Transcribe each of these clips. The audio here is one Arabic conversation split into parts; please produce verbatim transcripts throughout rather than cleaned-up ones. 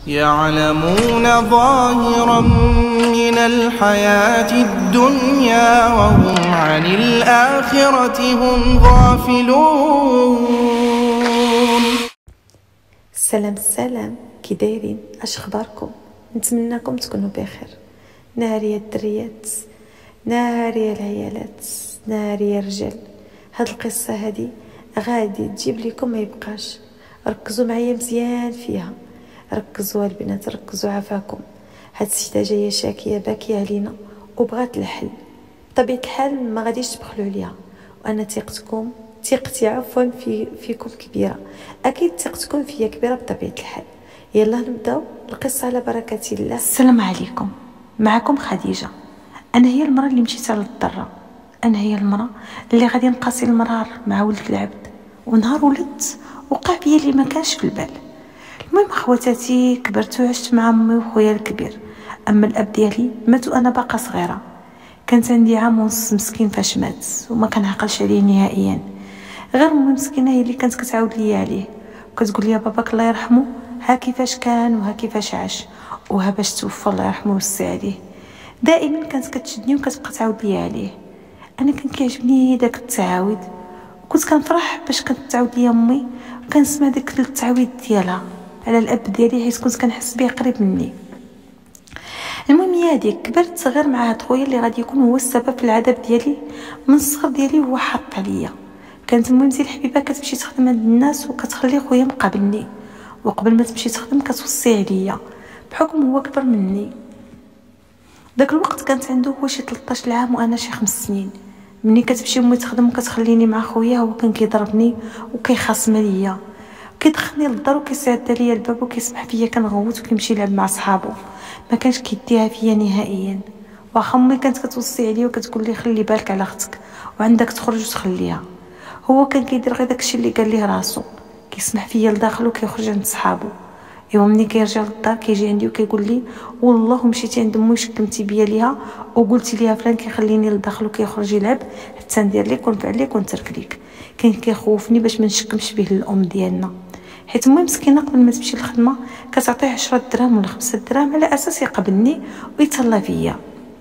يعلمون ظاهرا من الحياة الدنيا وهم عن الآخرة هم غافلون. السلام السلام، كي دايرين؟ اش اخباركم؟ نتمنىكم تكونوا بخير. ناري الدريات، ناري العيالات، ناري الرجال. هاد القصه هادي غادي تجيب لكم ما يبقاش. ركزوا معايا مزيان فيها، ركزوا البنات، ركزوا عافاكم. هاد السيده جايه شاكيه باكيه علينا وبغات الحل. بطبيعه الحال ما غاديش تبخلوا عليها، وانا ثقتكم ثقتي عفوا في فيكم كبيره، اكيد ثقتكم فيا كبيره بطبيعه الحال. يلا نبداو القصه على بركه الله. السلام عليكم، معكم خديجه. انا هي المراه اللي مشيت على الضره، انا هي المراه اللي غادي نقاسي المرار مع ولد العبد. ونهار ولدت وقع بيا اللي ما كانش في البال. المهم خواتاتي كبرت وعشت مع امي وخويا الكبير، اما الاب ديالي مات وانا باقا صغيره. كانت عندي عام ونص مسكين فاش مات، وما كنعقلش عليه نهائيا. غير امي مسكينه هي اللي كانت كتعاود لي عليه وكتقول لي باباك الله يرحمه ها كيفاش كان وها كيفاش عاش وها باش توفى الله يرحمه ويوسع عليه. دائما كانت كتشدني وكتبقى تعاود لي عليه. انا كان كيعجبني داك التعاود، وكنت كنفرح باش كانت تعاود لي امي وكنسمع داك التعويض ديالها على الاب ديالي، حيت كنت كنحس به قريب مني. المهم يا هاديك كبرت غير مع هاد خويا اللي غادي يكون هو السبب في العذاب ديالي من الصغر ديالي، وهو حاط عليا. كانت مهمتي الحبيبه كتمشي تخدم عند الناس وكتخلي خويا مقابلني، وقبل ما تمشي تخدم كتوصي عليا بحكم هو كبر مني. داك الوقت كانت عنده هو شي ثلاثطاش عام وانا شي خمس سنين. ملي كتمشي امي تخدم وكتخليني مع خويا، هو كان كيضربني وكيخاصم ليا، كيدخلني للدار وكيسعد ليا الباب وكيسمح فيا كنغوت وكيمشي يلعب مع صحابو. ما كانش كيديها فيا نهائيا. واخا امي كانت كتوصي عليا وكتقول لي خلي بالك على اختك وعندك تخرج وتخليها، هو كان كيدير غير داكشي اللي قال ليه راسو، كيسمح فيا لداخل وكيخرج عند صحابو. ايوا ملي كيرجع للدار كيجي عندي وكيقول لي والله مشيتي عند امي شكمتي بيا ليها وقلتي ليها فلان كيخليني لداخل وكيخرج يلعب حتى ندير لك ونفعل لك ونترك لك. كان كيخوفني باش ما نشكمش به الام ديالنا، حيت امي مسكينه قبل ما تمشي للخدمه كتعطيه عشرة دراهم ولا خمسة دراهم على اساس يقبلني ويتهلا فيا.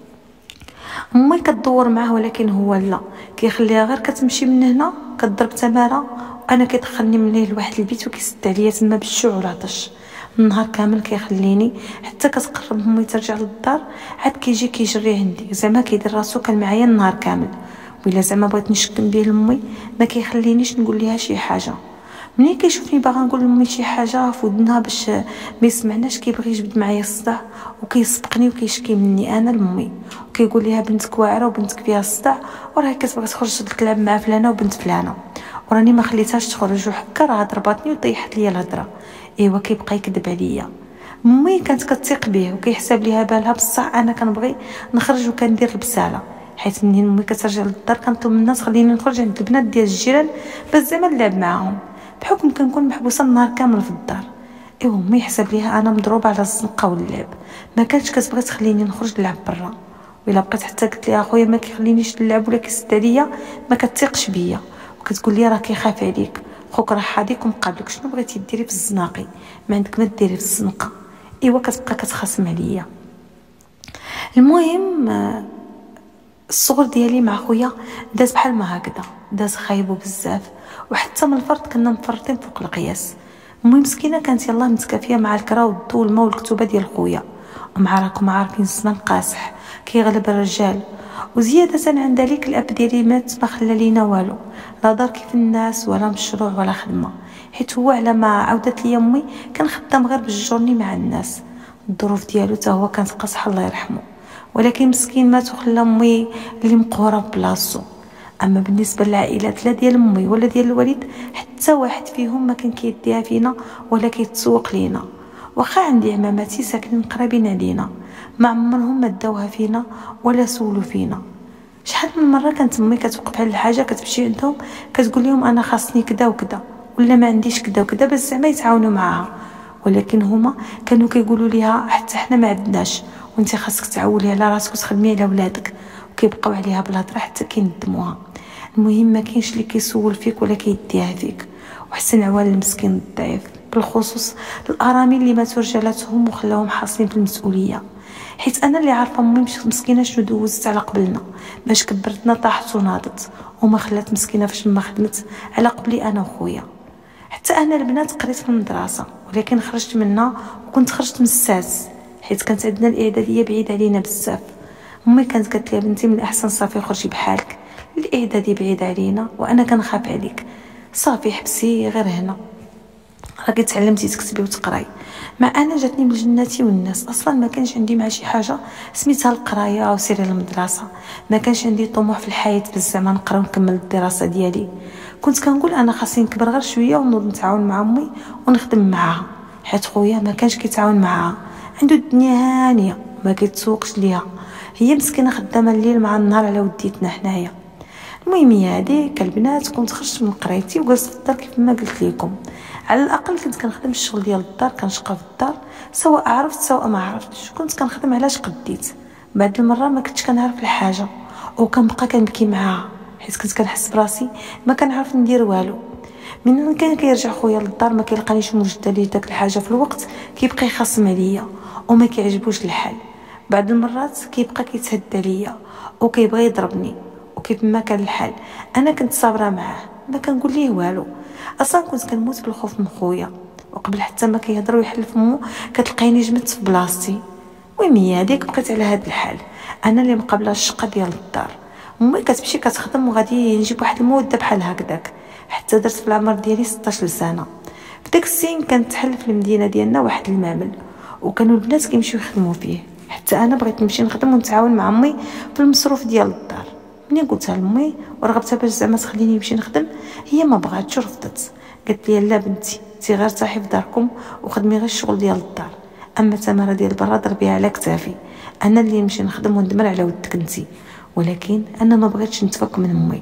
امي كتدور معاه ولكن هو لا، كيخليها غير كتمشي من هنا كتضرب تماره، وانا كيدخلني من ليه لواحد البيت وكيسد عليا تما بالجوع والعطش. النهار كامل كيخليني حتى كتقرب امي ترجع للدار عاد كيجي كيجري عندي، زعما كيدير راسو كان معايا النهار كامل. ولا زعما بغيت نشكم به لامي ما كيخلينيش نقول ليها شي حاجه. ملي كيشوفني باغا نقول لامي شي حاجه في ودنها باش ما يسمعناش كيبغي يجبد معايا الصداع وكيسبقني وكيشكي مني انا لامي، وكيقول ليها بنتك واعره وبنتك فيها الصداع وراها كتبغي تخرج تلعب مع فلانه وبنت فلانه وراني ما خليتهاش تخرج، وحكا راه ضرباتني وطيحت ليا الهضره. ايوا كيبقى يكذب عليا. امي كانت كتثق به وكيحسب ليها بالها، بصح انا كنبغي نخرج وكندير البساله، حيت منين امي كترجع للدار كنطلب من الناس خليني نخرج عند البنات ديال الجيران باش زعما نلعب معاهم، بحكم كنكون محبوسه النهار كامل في الدار. ايوا امي حسب ليها انا مضروبه على الزنقه واللعب، ما كانتش كتبغي تخليني نخرج نلعب برا. وإلا بقيت حتى قلت لها اخويا ما كيخلينيش نلعب ولا كيسد عليا ما كتثقش بيا، وكتقول لي راه كيخاف عليك، خوك راه حاضيك ومقابلك، شنو بغيتي ديري في الزناقي ما عندك ما ديري في الزنقه. ايوا كتبقى كتخاصم عليا. المهم الصغر ديالي مع خويا داز بحال ما هكذا، داز خايبو بزاف، وحتى من الفرد كنا مفرطين فوق القياس. امي مسكينه كانت يلاه متكافيه مع الكرا والضو والماء والكتوبه ديال خويا، ومع راكم عارفين الزمان قاصح كيغلب الرجال. وزياده عن ذلك الاب ديالي مات ما خلى لينا والو، لا دار كيف الناس ولا مشروع ولا خدمه، حيت هو على ما عاودت لي امي كان خدام غير بالجورني مع الناس. الظروف ديالو حتى هو كانت قاصحه الله يرحمه، ولكن مسكين مات وخلى امي اللي مقهوره بلاصتو. اما بالنسبه للعائلات لا ديال امي ولا ديال الوالد حتى واحد فيهم ما كان كيديها فينا ولا كيتسوق لينا. واخا عندي عماماتي ساكنين قريبين علينا ما عمرهم ما داوها فينا ولا سولوا فينا. شحال من مره كانت امي كتوقف بحال الحاجه كتمشي عندهم كتقول لهم انا خاصني كذا وكذا ولا ما عنديش كذا وكذا باش زعما يتعاونوا معاها، ولكن هما كانوا كيقولوا ليها حتى حنا ما عندناش وانت خاصك تعولي على راسك وتخدمي على ولادك، وكيبقاو عليها بالهضره حتى كيندموها. المهم ما كاينش اللي كيسول فيك ولا كيديها فيك، وحسن عوال المسكين الضعيف. بالخصوص الارامل اللي ماتوا رجالاتهم وخلاهم حاصلين بالمسؤوليه، حيت انا اللي عارفه امي مسكينه شنو دوزت على قبلنا باش كبرتنا طاحت وناضت، وما خلات مسكينه فاش ما خدمت على قبلي انا وخويا. حتى انا البنات قريت في المدرسه ولكن خرجت منها وكنت خرجت من السادس حيت كانت عندنا الاعداديه بعيده علينا بزاف. امي كانت قالت لي بنتي من الاحسن صافي خرجي بحالك، الاعدادي بعيد علينا وانا كنخاف عليك، صافي حبسي غير هنا راكي تعلمتي تكتبي وتقراي. مع انا جاتني من جناتي والناس، اصلا ما كانش عندي مع شي حاجه سميتها القرايه او سيري للمدرسه، ما كانش عندي طموح في الحياه بزاف ما نقرا ونكمل الدراسه ديالي. كنت كنقول انا خاصني نكبر غير شويه ونوض نتعاون مع امي ونخدم معاها، حيت خويا ما كانش كيتعاون معاها، عنده الدنيا هانيه ما كيتسوقش ليها، هي مسكينه خدامه الليل مع النهار على وديتنا حنايا. المهم يا هذيك البنات كنت خرجت من قرايتي وجلست في الدار كيف ما قلت لكم، على الاقل كنت كنخدم الشغل ديال الدار، كنشقى في الدار سواء عرفت سواء ما عرفتش، كنت كنخدم علاش قديت. بعد المره ما كنتش كنعرف الحاجه وكنبقى كنبكي معاها حيت كنت كنحس براسي ما كنعرف ندير والو. من كان كيرجع خويا للدار ما كيلقانيش موجده ليه داك الحاجه في الوقت، كيبقى يخاصم عليا وما كيعجبوش الحال. بعد المرات كيبقى كيتهدى ليا وكيبغي يضربني، وكيف ما كان الحال انا كنت صابره معاه ما كنقول ليه والو. اصلا كنت كنموت بالخوف من خويا، وقبل حتى ما كيهضر ويحل فمو كتلقيني جمدت في بلاصتي. المهم هي هذيك بقيت على هذا الحال، انا اللي مقابله الشقه ديال الدار، امي كتمشي كتخدم وغادي نجيب واحد المده بحال هكذاك، حتى درت في العمر ديالي ستة عشر سنه. بداك السن كانت تحل في المدينه ديالنا واحد المعمل وكانوا البنات كيمشيو يخدموا فيه، حتى انا بغيت نمشي نخدم ونتعاون مع امي في المصروف ديال الدار. ملي قلتها لامي ورغبتها باش زعما تخليني نمشي نخدم، هي ما بغاتش ورفضت، قالت لي لا بنتي انتي غير ارتاحي في داركم وخدمي غير الشغل ديال الدار، اما التماره ديال برا ضربيها على كتافي، انا اللي نمشي نخدم وندمر على ودك انتي. ولكن انا ما بغيتش نتفك من امي،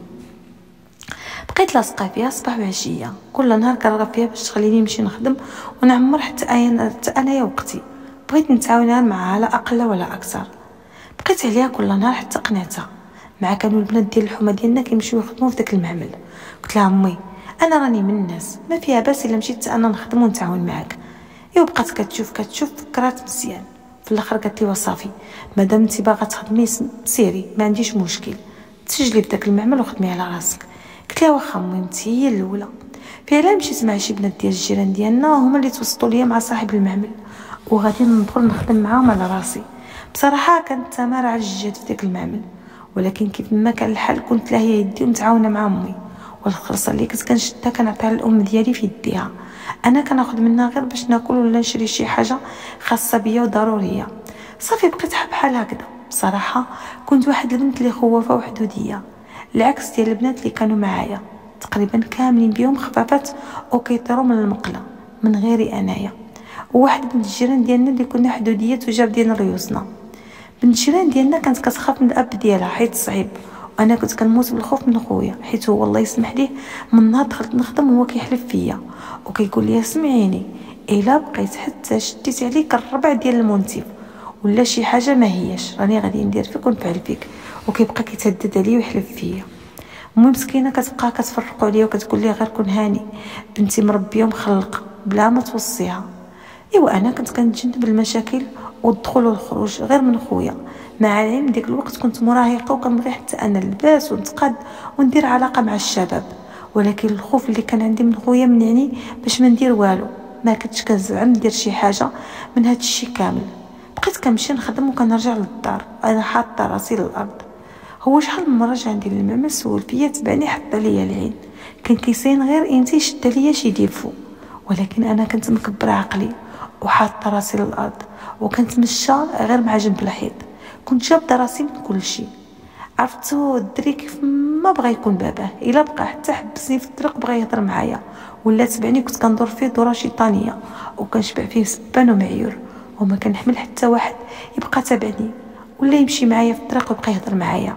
بقيت لاصقه فيها صباح وعشيه، كل نهار كنرغب فيها باش تخليني نمشي نخدم ونعمر حتى انا حتى انايا وقتي، بغيت نتعاون معها لا اقل ولا اكثر. بقيت عليها كل نهار حتى قنعتها، مع كانوا البنات ديال الحومه ديالنا كيمشيو يخدموا في داك المعمل. قلت لها امي انا راني من الناس ما فيها باس الا مشيت انا نخدم ونتعاون معاك. ايوا بقات كتشوف كتشوف فكرات مزيان، في الاخر قالت لي وصافي مادام انت باغا تخدمي سيري ما عنديش مشكل، تسجلي بداك المعمل وخدمي على راسك. قلت لها واخا امي انت هي الاولى. فعلا مشيت مع شي بنات ديال الجيران ديالنا هما اللي توسطوا ليا مع صاحب المعمل وغادي ندخل نخدم معاهم على راسي. بصراحه كانت تماره على الجهد في داك المعمل، ولكن كيف ما كان الحال كنت لاهيه يدي ومتعاونه مع امي، والخرصه اللي كنت كنشدها كنعطيها للام ديالي في يديها، انا كناخذ منها غير باش ناكل ولا نشري شي حاجه خاصه بيا وضروريه. صافي بقيت بحال هكذا. بصراحه كنت واحد البنت اللي خوافه وحدوديه، العكس ديال البنات اللي كانوا معايا تقريبا كاملين بيهم خفافات وكيطيروا من المقله من غيري انايا. وواحد بنت الجيران ديالنا اللي كنا حدوديات وجاب ديال ريوسنا، بنت الجيران ديالنا كانت كتخاف من الاب ديالها حيت صعيب، وانا كنت كنموت بالخوف من خويا حيت هو الله يسمح ليه من نهار دخلت نخدم هو كيحلف فيا وكيقول لي سمعيني الا بقيت حتى شديت عليك الربع ديال المنتف ولا شي حاجه ما هياش راني غادي ندير فيك ونفعل فيك، وكيبقى كيتهدد عليا ويحلف فيا. امي مسكينه كتبقى كتفرقوا عليا وكتقول لي غير كون هاني بنتي مربيه ومخلقه بلا ما توصيها. ايوا انا كنت كنتجنب المشاكل والدخول والخروج غير من خويا، مع العلم ديك الوقت كنت مراهقه وكنبغي حتى انا نلبس ونتقاد وندير علاقه مع الشباب، ولكن الخوف اللي كان عندي من خويا منعني باش ما ندير والو، ما كنتش كنزعم ندير شي حاجه من هذا الشيء كامل. بقيت كنمشي نخدم وكنرجع للدار انا حاطه راسي للارض. هو شحال من مره جا عندي للمعمل سول فيا تبعني حتى ليا العين، كان كيسين غير انتي شد ليا شي ديفو، ولكن انا كنت مكبره عقلي وحاطه راسي للارض وكنتمشى غير مع جنب الحيط، كنت جابده راسي من كل شيء. عرفتو الدري كيف ما بغى يكون باباه، الا بقى حتى حبسني في الطريق بغى يهضر معايا ولا تبعني كنت كندور فيه دوره شيطانيه وكنشبع فيه سبان ومعيور، وما كنحمل حتى واحد يبقى تابعني ولا يمشي معايا في الطريق ويبقى يهضر معايا.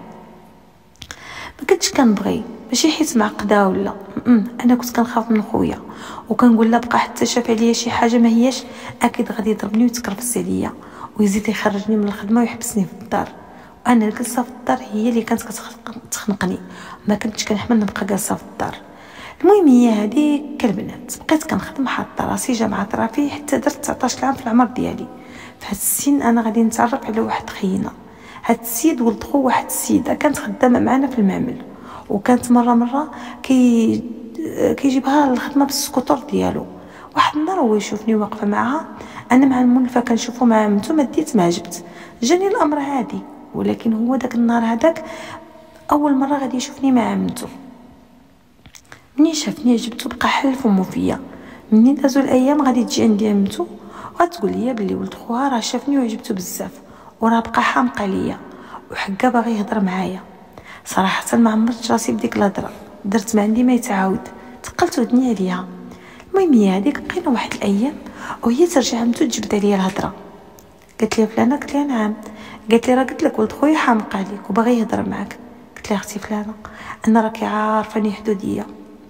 ما كنتش كنبغي ماشي حيت معقده ولا انا كنت كنخاف من خويا وكنقول لا بقى حتى شاف عليا شي حاجه ما هياش اكيد غادي يضربني ويتكرفس عليا ويزيد يخرجني من الخدمه ويحبسني في الدار، وانا الجلسه في الدار هي اللي كانت كتخنقني، ما كنتش كنحمل نبقى جالسه في الدار. المهم هي هذيك كالبنات بقيت كنخدم حاطه راسي جامعه رافي حتى درت تسعطاش عام في العمر ديالي. في هذا السن انا غادي نتعرف على واحد خينا. هاد السيد ولد خو واحد السيده كانت خدامه معنا في المعمل، وكانت مره مره كي كيجيبها للخدمه بالسكوتر ديالو. واحد النهار هو يشوفني واقفه معها، انا مع المولفه كنشوفو مع عمتو، ما ديت ما عجبت، جاني الامر عادي. ولكن هو داك النهار هذاك اول مره غادي يشوفني مع عمتو. منين شافني عجبتو بقى حل فمو فيا. منين دازو الايام غادي تجي عندي عمتو وغتقول لي بلي ولد خوها راه شافني وعجبتو بزاف، وراه بقى حامق عليا وحكا باغي يهضر معايا. صراحه ما عمرت راسي بديك الهضره، درت ما عندي ما يتعاود، تقلت ودني عليها. المهم هي هذيك بقينا واحد الايام وهي ترجع عمتو تجبد عليا الهضره. قالت لي فلانه، قلت لها نعم. قالت لي راه قلت لك ولد خويا حامق عليك وباغي يهضر معاك. قلت لها اختي فلانه، انا راكي عارفاني حدوديه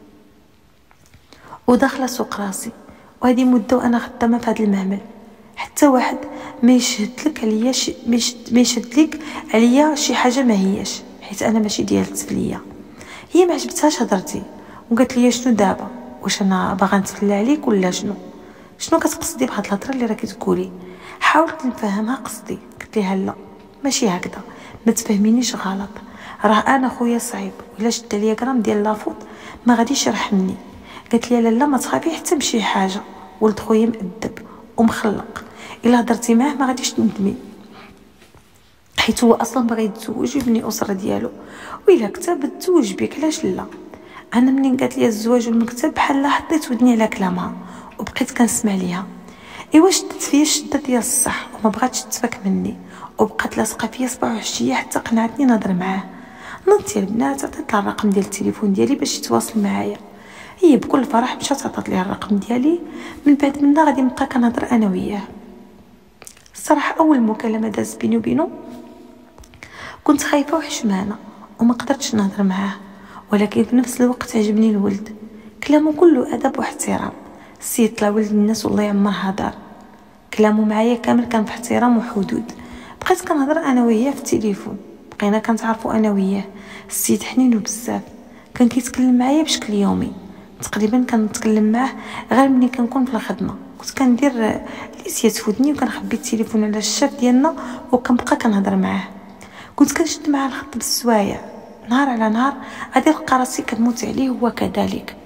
وداخله سوق راسي، وهذه مده وانا خدامه في هذا المعمل، حتى واحد ما يشهد لك عليا شي ما يشهد لك عليا شي حاجه ما هياش، حيت انا ماشي ديال التفليه. هي ما عجبتهاش هضرتي وقالت لي شنو دابا، واش انا باغا نتفلى عليك ولا شنو؟ شنو كتقصدي بهاد الهضره اللي راكي تقولي؟ حاولت نفهمها قصدي، قلت لها لا ماشي هكذا، ما تفهمينيش غلط، راه انا خويا صعيب ولا شد عليا غرام ديال لافوت ما غاديش يرحمني. قالت لي لا لا ما تخافي حتى بشي حاجه، ولد خويا مؤدب ومخلق، الا هضرتي معاه ما غاديش تندمي، حيت هو اصلا باغي يتزوج ويبني اسره ديالو، وإلا كتب تزوج بك علاش لا. انا منين قالت لي الزواج والمكتب بحال حطيت ودني على كلامها وبقيت كنسمع ليها. ايوا شدت فيا الشده ديال الصح وما بغاتش تفك مني، وبقات لاصقه فيا صباح وعشيه حتى قنعتني نهضر معاه. نضت يا البنات، عطيت لها الرقم ديال التليفون ديالي باش يتواصل معايا. هي بكل فرح مشات عطات لي الرقم ديالي. من بعد منا غادي نبقى كنهضر انا وياه. الصراحه اول مكالمه داز بيني وبينه كنت خايفه وحشمانه وما قدرتش نهضر معاه، ولكن في نفس الوقت عجبني الولد، كلامه كله ادب واحترام. السيد طلع ولد الناس والله يعمرها دار. كلامه معايا كامل كان في احترام وحدود. بقيت كنهضر انا وياه في التليفون، بقينا كنتعرفوا انا وياه. السيد حنين بزاف، كان كيتكلم معايا بشكل يومي. تقريبا كنتكلم معاه غير ملي كنكون في الخدمه. كنت كندير ليسيات فودني وكنخبي التليفون على الشاف ديالنا وكنبقى كنهضر معاه. كنت كنشد معاه الخط بالسوايع، نهار على نهار غادي نلقى راسي كنموت عليه هو كذلك.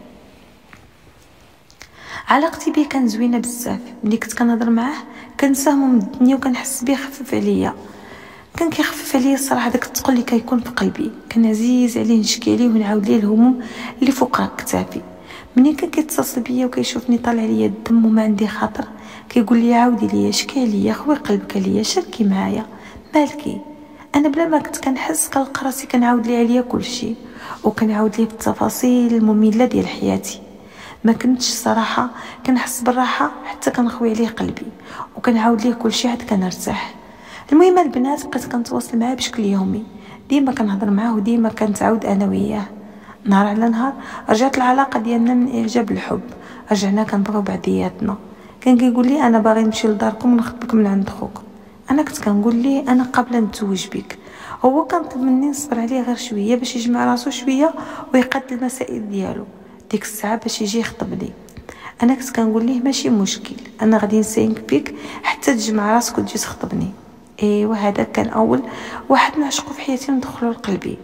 علاقتي بيه كان زوينه بزاف. ملي كنت كنهضر معاه كنساهمو من الدنيا وكنحس بيه خفيف عليا. كان كيخفف عليا الصراحه داك الثقل اللي كيكون في قلبي. كان عزيز عليه نشكي عليه ونعاود ليه الهموم اللي فوق كتافي. منين كان كيتصل بيا وكيشوفني طالع ليا الدم وما عندي خاطر كيقول لي عاودي ليا، شكي عليا، خوي قلبك عليا، شاركي معايا، مالكي. انا بلا ما كنت كنحس كنلقى راسي كنعاود ليه عليا كلشي، وكنعاود ليه بالتفاصيل الممله ديال حياتي. ما كنتش صراحه كنحس بالراحه حتى كنخوي عليه قلبي وكنعاود ليه كلشي عاد كنرتاح. المهم البنات بقيت كنتواصل معاه بشكل يومي، ديما كنهضر معاه وديما كنتعاود انا وياه. نهار على نهار رجعت العلاقه ديالنا من اعجاب الحب، رجعنا كنبغيو بعضياتنا. كان كيقول لي انا باغي نمشي لداركم ونخطبك من عند خوك. انا كنت كنقول ليه انا قابله نتزوج بك. هو كنطلب مني نصبر عليه غير شويه باش يجمع راسو شويه ويقاد المسائل ديالو. ديك الساعه باش يجي يخطبني انا كنت كنقول ليه ماشي مشكل، انا غادي نساينك بك حتى تجمع راسك وتجي تخطبني. ايوا هذا كان اول واحد نعشقو في حياتي وندخلو لقلبي.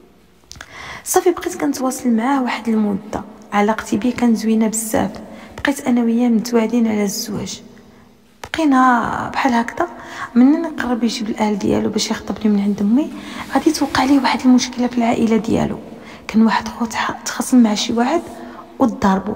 صافي بقيت كنتواصل معاه واحد المده. علاقتي بيه كان زوينه بزاف. بقيت انا وياه متواعدين على الزواج. بقينا بحال هكذا. منين قرب يجيب الاهل ديالو باش يخطبني من عند امي غادي توقع ليه واحد المشكله في العائله ديالو. كان واحد خو تخاصم مع شي واحد وضربوا.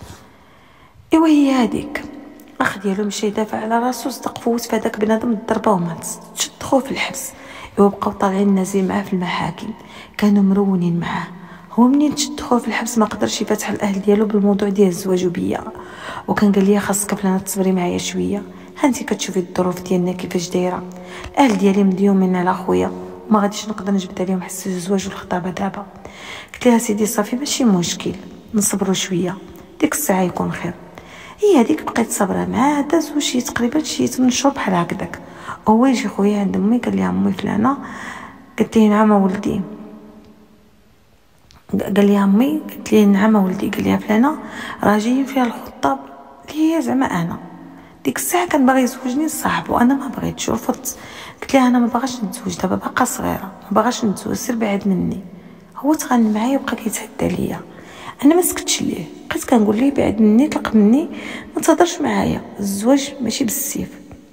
ايوا هي هذيك اخ ديالو مشى يدافع على راسو، صدق فوت في هذاك بنادم الضربه ومات. شد خوه في الحبس. ايوا بقاو طالعين نازلين معاه في المحاكم، كانوا مرونين معاه. هو منين تشد خوه في الحبس ما قدرش يفتح الاهل ديالو بالموضوع ديال الزواج بيا، وكان قال لي خاصك فلانه تصبري معايا شويه، هانتي كتشوفي الظروف ديالنا كيفاش دايره. الاهل ديالي مديومين على خويا وما غاديش نقدر نجبد عليهم حس الزواج والخطابه دابا. قلت لها سيدي صافي ماشي مشكل، نصبروا شويه، ديك الساعه يكون خير. هي هذيك بقيت صابره معاه. دازو شي تقريبا شي ثمانية شهور بحال هكذاك. هو يجي خويا عند امي قال لي امي فلانه. قلت لي نعم ولدي. قال لي امي، قلت لي نعم ولدي، قال لي فلانه راه جايين فيها الخطاب اللي هي زعما انا. ديك الساعه كان باغي يزوجني صاحبو، انا ما بغيتش، رفضت. قلت لها انا ما باغاش نتزوج دابا، باقا صغيره، ما باغاش نتزوج، سير بعد مني. هو تغنى معايا وبقى كيتحدى ليا، انا ما سكتش ليه، بقيت كنقول ليه بعد مني، طلق مني، ما تهضرش معايا، الزواج ماشي بالسيف.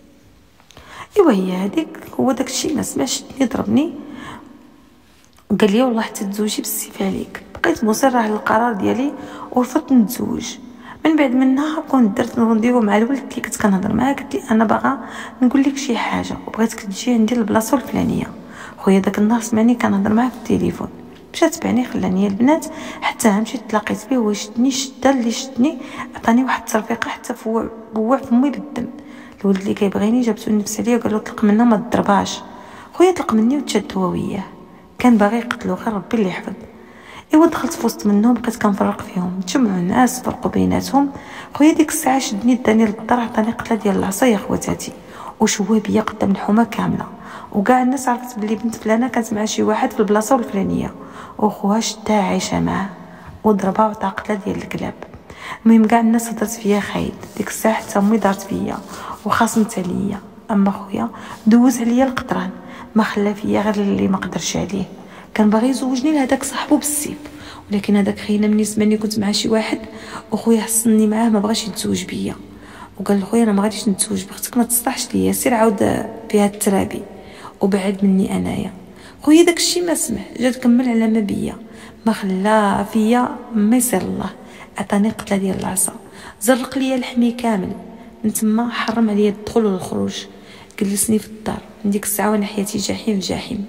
ايوا هي هذيك، هو داكشي ما سمعش، ضربني وقال لي والله حتى تزوجي بالسيف عليك. بقيت مصره على القرار ديالي ورفضت نتزوج. من بعد منها كنت درت رونديفو مع الولد اللي كنت كنهضر معاه، قلت لي انا باغا نقول لك شي حاجه وبغيتك تجي عندي للبلاصه الفلانيه. خويا داك النهار سمعني كنهضر معاه في التليفون، مشى تبعني خلاني البنات، حتى مشيت تلاقيت به، هو شدني شده اللي شدني، عطاني واحد الترفيقه حتى فوع بوع فمي بالدم. الولد اللي كيبغيني جابتو النفس عليا وقال له طلق منها ما تضرباش. خويا طلق مني وتشد هو وياه، كان باغي يقتلو غير ربي اللي يحفظ. ايوا دخلت في وسط منهم، بقيت كنفرق فيهم، تجمعوا الناس فرقوا بيناتهم. خويا ديك الساعه شدني داني للدار، عطاني قتله ديال العصا يا خواتاتي، وشوه بيا قدام الحومه كامله، وكاع الناس عرفت بلي بنت فلانه كانت مع شي واحد في البلاصه الفلانيه، وخوها شدها عايشه معاه وضربها وعطاها قتله ديال الكلاب. المهم كاع الناس هضرت فيا خايب. ديك الساعه حتى امي دارت فيا وخاصمت عليا، اما خويا دوز عليا القطران، ما خلى فيا غير اللي ما قدرش عليه. كان باغي يزوجني لهداك صاحبو بالسيف، ولكن هذاك خينا مني سمعني كنت مع شي واحد، وخويا حصني معاه ما بغاش يتزوج بيا، وقال لخويا انا ما غاديش نتزوج بختك، ما تصلحش ليا، سير عاود فيها الترابي وبعد مني انايا. خويا داك الشيء ما سمع، جا كمل على ما بيا، ما خلا فيا ما يسر الله، عطاني قتله ديال العصا، زرق ليا الحمي كامل، من تما حرم عليا الدخول والخروج، جلسني في الدار. من ديك الساعه وانا حياتي جحيم جحيم.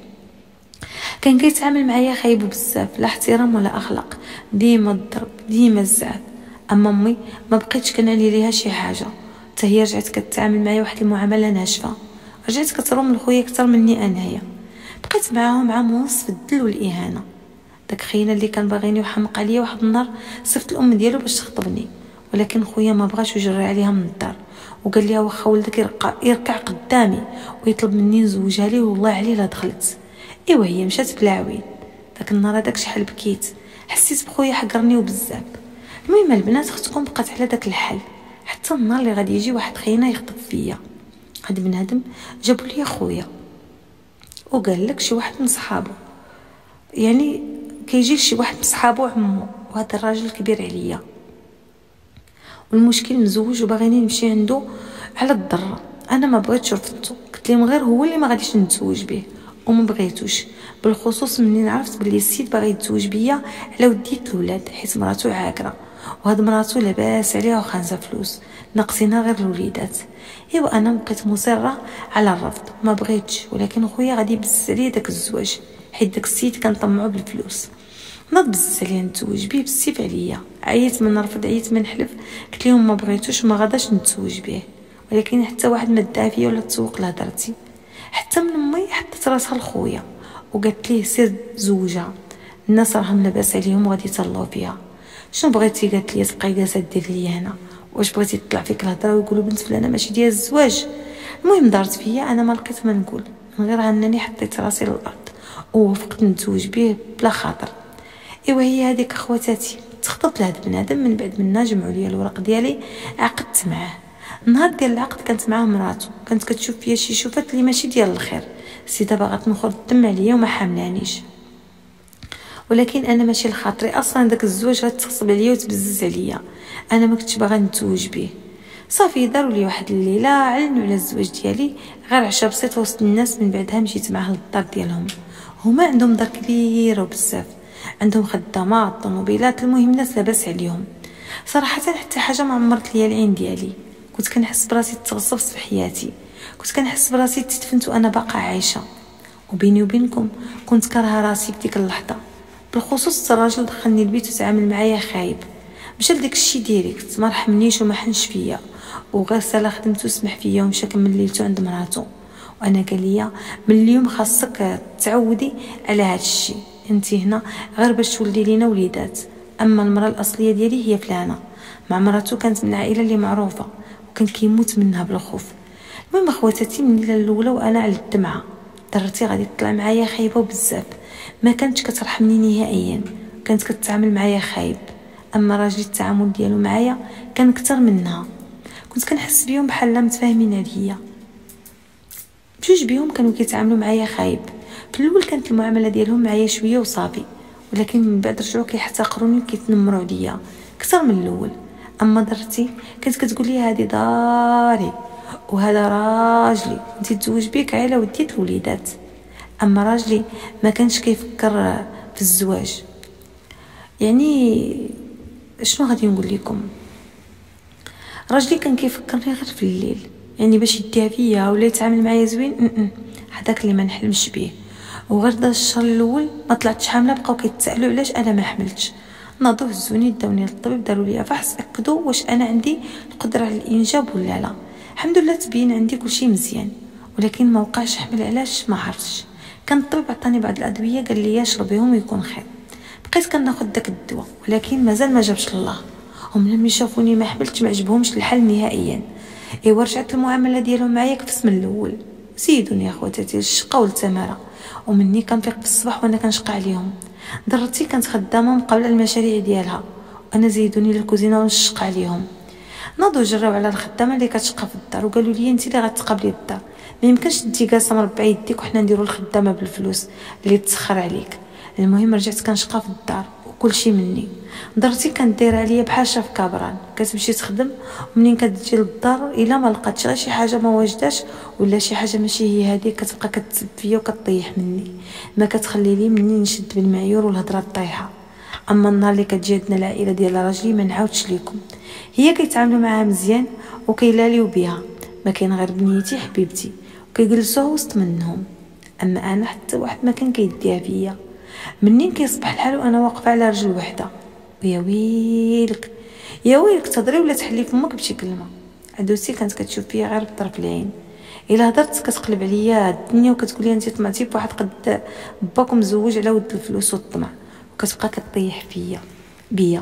كان كيتعامل معايا خايب بزاف، لا احترام ولا اخلاق، ديما الضرب ديما الزعف. اما امي ما بقيتش كنعني ليها شي حاجه، حتى هي رجعت كتعامل معايا واحد المعامله ناشفه، رجعت كتروم لخويا اكثر مني انايا. بقيت معاهم عام ونص في الذل والاهانه. داك خينا اللي كان باغيني وحمق عليا، واحد النهار صيفط الام ديالو باش تخطبني، ولكن خويا ما بغاش يجري عليها من الدار، وقال لي واخا ولدك يرقع يركع قدامي ويطلب مني نزوجها ليه والله عليه لا دخلت. ايوا هي مشات بلا عويل. داك النهار هذاك شحال بكيت، حسيت بخويا حقرني وبزاف. المهم البنات اختكم بقات على داك الحال حتى النهار اللي غادي يجي واحد خينا يخطب فيا. هاد بنادم جابوا لي خويا وقال لك شي واحد من صحابه، يعني كيجي شي واحد من صحابه عمو، وهذا الراجل كبير عليا، والمشكل مزوج وباغيني نمشي عنده على الضره. انا ما بغيتش، رفضته، قلت لهم غير هو اللي ما غاديش نتزوج به، وما بغيتوش، بالخصوص منين عرفت بلي السيد باغي يتزوج بيا على وديت الولاد، حيت مراتو عاكره، وهاد مراتو لاباس عليها وخانزه فلوس، ناقصينها غير الوليدات. ايوا انا بقيت مصره على الرفض، ما بغيتش، ولكن خويا غادي يبز عليا داك الزواج، حيت داك السيد كان طمعو بالفلوس. نض بز عليا نتزوج بيه بالسيف عليا، عييت من نرفض، عييت من نحلف، قلت لهم ما بغيتوش وما غاداش نتزوج به، ولكن حتى واحد ما دعا فيا ولا تسوق لهضرتي. حتى من امي حطت راسها لخويا وقالت ليه سير زوجها، الناس راهم لاباس عليهم وغادي يطلعوا فيها. شنو بغيتي؟ قالت لي تبقاي جالسه دير لي هنا، واش بغيتي تطلع فيك الهضره ويقولوا بنت فلانه ماشي ديال الزواج؟ المهم دارت فيا، انا ما لقيت ما نقول من غير انني حطيت راسي للارض ووافقت نتزوج به بلا خاطر. ايوا هي هذيك اخواتاتي، تخطبت لهاد بنادم، من بعد منا جمعوا لي الورق ديالي، عقدت معاه. النهار ديال العقد كانت معاه مراتو، كانت كتشوف فيا شي شوفات اللي ماشي ديال الخير، السيده باغا تنخر الدم عليا وما حاملانيش، ولكن انا ماشي لخاطري اصلا داك الزواج غتغصب عليا وتبزز عليا، انا ما كنتش باغا نتزوج به. صافي داروا لي واحد الليله علنوا على الزواج ديالي، غير عشا بسيط وسط الناس. من بعدها مشيت معاه للدار ديالهم، هما عندهم دار كبيره وبزاف، عندهم خدامات طوموبيلات، المهم الناس لاباس عليهم. صراحه حتى حاجه ما عمرت ليا العين ديالي، كنت كنحس براسي تغصبت في حياتي، كنت كنحس براسي تدفنت وانا باقا عايشه. وبيني وبينكم كنت كارهه راسي في ديك اللحظه، بالخصوص الراجل دخلني البيت وتعامل معايا خايب، مشى لداك الشيء ديريكت، ما رحمنيش وما حنش فيا، وغير سالا خدمته سمح فيا ومشى كمل ليلته عند مراتو. وانا قال لي من اليوم خاصك تعودي على هذا الشيء، انت هنا غير باش تولدي لينا وليدات، اما المراه الاصليه ديالي هي فلانه. مع مراتو كانت من عائله اللي معروفه وكان كيموت منها بالخوف. المهم اخواتاتي من الليله الاولى وانا على الدمعه، درتي غادي تطلع معايا خايبه وبزاف، ما كانتش كترحمني نهائيا، كانت كتعامل معايا خايب، اما راجلي التعامل ديالو معايا كان اكثر منها. كنت كنحس بيهم بحال متفاهمين عليا. بجوج بيهم كانوا كيتعاملوا معايا خايب. في الاول كانت المعامله ديالهم معايا شويه وصافي، ولكن من بعد رجعوا كيحتقروني وكيتنمروا عليا اكثر من الاول. اما درتي كانت كتقول لي هذه داري وهذا راجلي، انت تزوج بيك على وديت الوليدات. اما راجلي ما كانش كيفكر في الزواج. يعني شنو غادي نقول لكم، راجلي كان كيفكرني غير في الليل، يعني باش يديها فيا ولا يتعامل معايا زوين هذاك اللي ما نحلمش به. وغير دا الشهر الاول ما طلعتش حامله، بقاو كيتسالوا علاش انا ما حملتش. ناضوا هزوني داوني للطبيب، داروا لي فحص اكدوا واش انا عندي القدره على الانجاب ولا لا. الحمد لله تبين عندي كلشي مزيان، ولكن ما وقعش حمل. علاش ما عرفتش. كان الطبيب عطاني بعض الادويه قال لي شربيهم ويكون خير. بقيت كناخذ داك الدواء ولكن مازال ما جابش الله. هم لما شافوني ما حملتش ما عجبهمش الحل نهائيا. ايوا رجعت المعامله ديالهم معايا كيف من الاول. سيدوني يا خواتاتي الشقه والتماره، ومني كنفيق في الصباح وانا كنشقى عليهم. ضرتي كانت خدامه مقابله المشاريع ديالها، وانا زيدوني للكوزينه ونشق عليهم. ناضوا جراو على الخدامه اللي كتشقى في الدار وقالوا لي انت اللي غتقابلي الدار، ما يمكنش تجي جالسه مربعه يديك وحنا نديروا الخدامه بالفلوس اللي تسخر عليك. المهم رجعت كنشقى في الدار وكل شيء مني. درتي كانت دايره عليا بحال شاف كابران، كتمشي تخدم ومنين كتجي للدار الا ما لقاتش غير شي حاجه ما واجداش ولا شي حاجه ماشي هي هذيك كتبقى كتسب فيا وكطيح مني، ما كتخلي لي مني نشد بالمعيور والهضره طايحه. اما النهار اللي كتجي عندنا العائله ديال راجلي ما نعاودش لكم، هي كيتعاملوا معاها مزيان وكيلاليو بها، ما كاين غير بنيتي حبيبتي وكيجلسوها وسط منهم. اما انا حتى واحد ما كان كيديها فيا. منين كيصبح الحال وانا واقفه على رجل وحده، ويا ويلك يا ويلك تهضري ولا تحلي فمك بشي كلمه. عدوسي كانت كتشوف فيا غير بطرف العين، الا هضرت كتقلب عليا الدنيا وكتقول لي انت طمعتي بواحد قد باك مزوج على ود الفلوس والطمع، وكتبقى كطيح فيا بيا.